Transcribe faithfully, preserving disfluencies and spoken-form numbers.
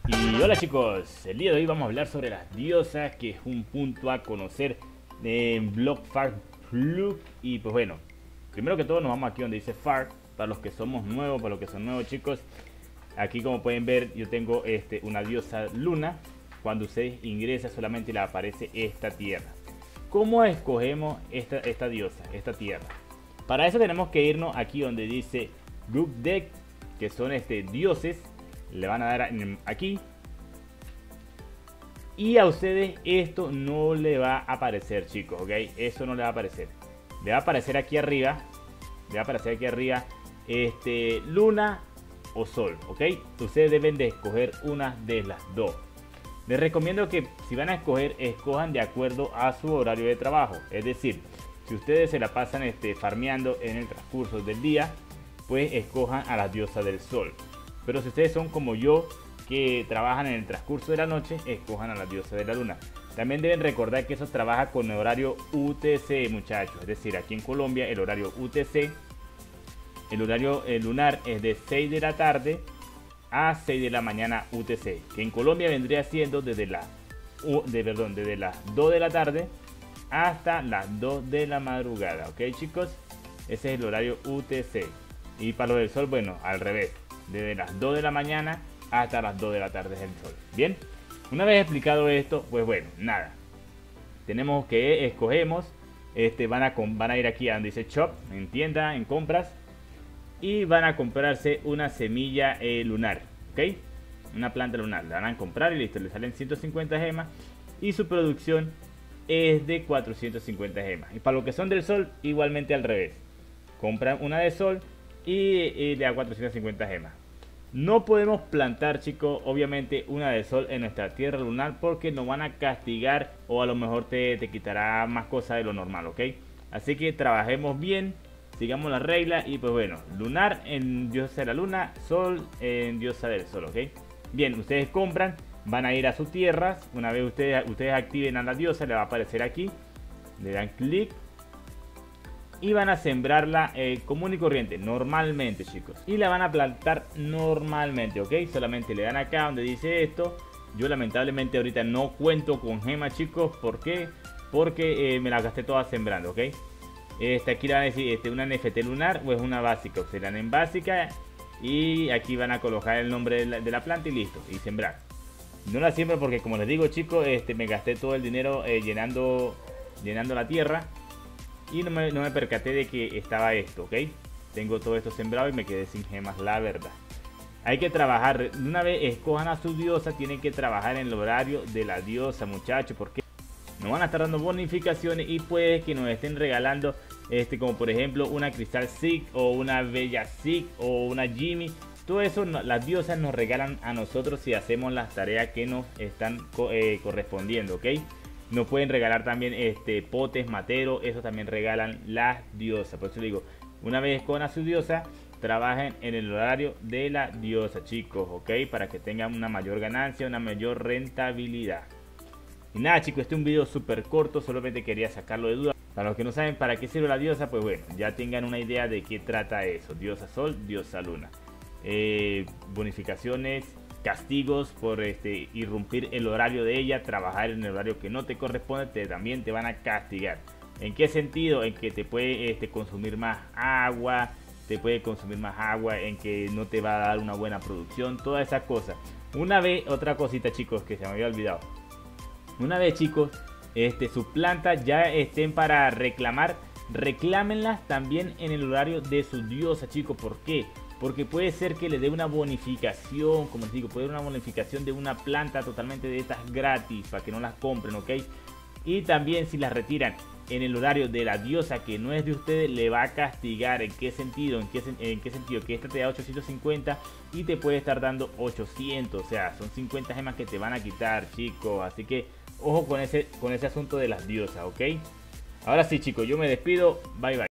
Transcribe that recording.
Y hola chicos, el día de hoy vamos a hablar sobre las diosas, que es un punto a conocer en Block Farm Plug. Y pues bueno, primero que todo nos vamos aquí donde dice Farm, para los que somos nuevos, para los que son nuevos chicos. Aquí como pueden ver yo tengo este, una diosa luna. Cuando ustedes ingresan solamente le aparece esta tierra. ¿Cómo escogemos esta, esta diosa, esta tierra? Para eso tenemos que irnos aquí donde dice Group Deck, que son este, dioses. Le van a dar aquí. Y a ustedes esto no le va a aparecer, chicos, ¿ok? Eso no le va a aparecer. Le va a aparecer aquí arriba. Le va a aparecer aquí arriba este, luna o sol, ¿ok? Ustedes deben de escoger una de las dos. Les recomiendo que si van a escoger, escojan de acuerdo a su horario de trabajo. Es decir, si ustedes se la pasan este, farmeando en el transcurso del día, pues escojan a la diosa del sol. Pero si ustedes son como yo, que trabajan en el transcurso de la noche, escojan a la diosa de la luna. También deben recordar que eso trabaja con el horario U T C, muchachos. Es decir, aquí en Colombia el horario U T C, el horario lunar es de seis de la tarde a seis de la mañana U T C. Que en Colombia vendría siendo desde, la, de, perdón, desde las dos de la tarde hasta las dos de la madrugada. ¿Ok, chicos? Ese es el horario U T C. Y para lo del sol, bueno, al revés. Desde las dos de la mañana hasta las dos de la tarde es el sol. Bien, una vez explicado esto, pues bueno, nada. Tenemos que escogemos, este, van, a, van a ir aquí a donde dice Shop, en tienda, en compras. Y van a comprarse una semilla eh, lunar, ¿ok? Una planta lunar, la van a comprar y listo, le salen ciento cincuenta gemas. Y su producción es de cuatrocientas cincuenta gemas. Y para lo que son del sol, igualmente al revés. Compran una de sol y, y le da cuatrocientas cincuenta gemas. No podemos plantar, chicos, obviamente una de sol en nuestra tierra lunar, porque nos van a castigar o a lo mejor te, te quitará más cosas de lo normal, ¿ok? Así que trabajemos bien, sigamos la regla y pues bueno, lunar en diosa de la luna, sol en diosa del sol, ¿ok? Bien, ustedes compran, van a ir a sus tierras, una vez ustedes, ustedes activen a la diosa, le va a aparecer aquí, le dan clic. Y van a sembrarla eh, común y corriente, normalmente, chicos. Y la van a plantar normalmente, ¿ok? Solamente le dan acá donde dice esto. Yo lamentablemente ahorita no cuento con gemas, chicos. ¿Por qué? Porque eh, me la gasté toda sembrando, ¿ok? Este, aquí le van a decir este, una N F T lunar o es una básica. O sea, le dan en básica y aquí van a colocar el nombre de la, de la planta y listo. Y sembrar. No la siembro porque, como les digo, chicos, este, me gasté todo el dinero eh, llenando, llenando la tierra. Y no me, no me percaté de que estaba esto, ¿ok? Tengo todo esto sembrado y me quedé sin gemas, la verdad. Hay que trabajar, una vez escojan a su diosa, tienen que trabajar en el horario de la diosa, muchachos. Porque nos van a estar dando bonificaciones y puede que nos estén regalando, este, como por ejemplo, una Cristal Sig o una Bella Sig o una Jimmy. Todo eso no, las diosas nos regalan a nosotros si hacemos las tareas que nos están eh, correspondiendo, ¿ok? Nos pueden regalar también este, potes, materos, eso también regalan las diosas. Por eso digo, una vez con a su diosa, trabajen en el horario de la diosa, chicos, ¿ok? Para que tengan una mayor ganancia, una mayor rentabilidad. Y nada, chicos, este es un video súper corto, solamente quería sacarlo de duda. Para los que no saben para qué sirve la diosa, pues bueno, ya tengan una idea de qué trata eso. Diosa sol, diosa luna. Eh, bonificaciones, castigos por este, irrumpir el horario de ella, trabajar en el horario que no te corresponde, te, también te van a castigar. ¿En qué sentido? En que te puede este, consumir más agua, te puede consumir más agua, en que no te va a dar una buena producción, todas esas cosas. Una vez, otra cosita, chicos, que se me había olvidado. Una vez, chicos, este, sus plantas ya estén para reclamar, reclámenlas también en el horario de su diosa, chicos. ¿Por qué? Porque puede ser que le dé una bonificación, como les digo, puede dar una bonificación de una planta totalmente de estas gratis para que no las compren, ¿ok? Y también si las retiran en el horario de la diosa que no es de ustedes, le va a castigar. ¿En qué sentido? ¿En qué, en qué sentido? Que esta te da ochocientos cincuenta y te puede estar dando ochocientos. O sea, son cincuenta gemas que te van a quitar, chicos. Así que ojo con ese, con ese asunto de las diosas, ¿ok? Ahora sí, chicos, yo me despido. Bye, bye.